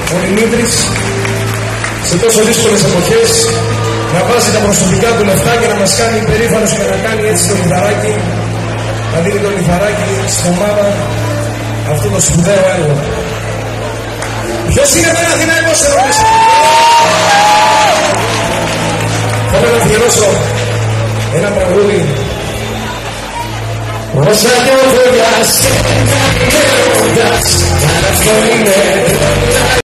ο Δημήτρης σε τόσο δύσκολες εποχές να βάζει τα προσωπικά του λεφτά και να μας κάνει υπερήφανος και να κάνει έτσι το λιθαράκι, να δίνει το λιθαράκι στην ομάδα αυτό το σπουδαίο έργο. Ποιος είναι Παναθηναϊκός εδώ μέσα? Θέλω να αφιερώσω ένα τραγούδι. Όσα νιώθω για σένα, νιώθω, αλλά αυτό είναι